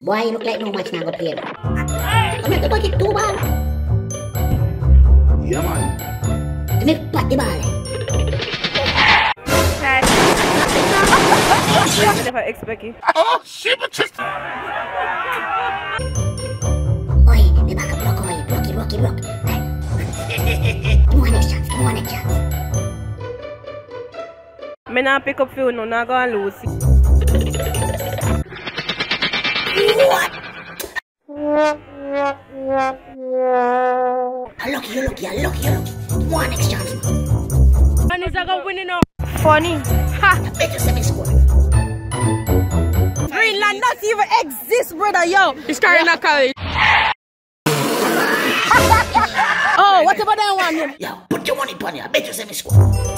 Boy, you look like no match now go play. Come here to bucket 2 ball. Yeah, man. Let me pat the ball. I never expect it. Oh, shit, but just... Oi, the back block, oi. Block. Give me one next chance. Me not pick up for you, no, not go and lose. What? You're lucky. Give me one next chance, man. And is that going winning now? Funny. Ha! Bet you 7 score. Greenland not even exist, brother, yo. It's carrying a college. Oh, what about that one? Yo, put your money on you. I bet you 7 score.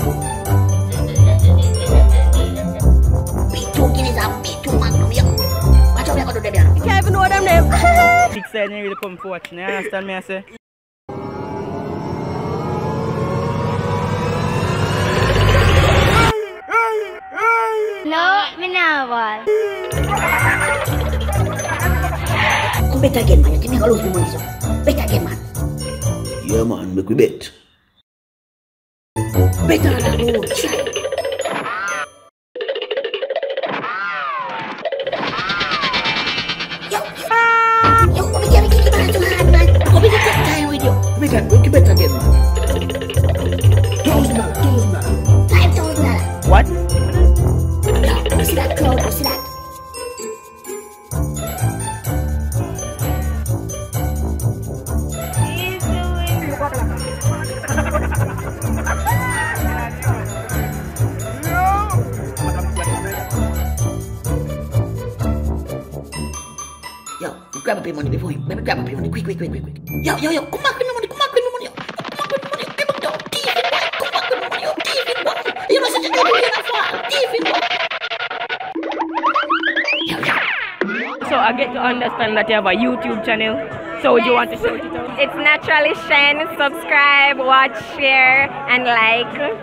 B2 Guineas and B2 Magnum, yo. Watch out, we are going to do them. You can't even know them names. Big side didn't really come for watching, you understand me, I say? No, me never. Come bet again, man. You think me gonna lose my money, so? Bet again, man. Yeah, man, make we bet. Bet on that road, try. Yo, come here, kick it back too hard, man. Come here, take time with you. We can bet again, man. $1,000. $5,000. What? Yo, you see that crowd? You see that? Yo, you grab up your money before you. Let me grab up your money. Quick. Yo, come back with my money. Come back with my money. Give me down. Thief it, boy. Come back with my money. Thief it, boy. You know such a thing in a fall. Thief it, boy. Yo. So I get to understand that you have a YouTube channel. So would you want to shout it out? It's Naturally Shine. Subscribe, watch, share, and like.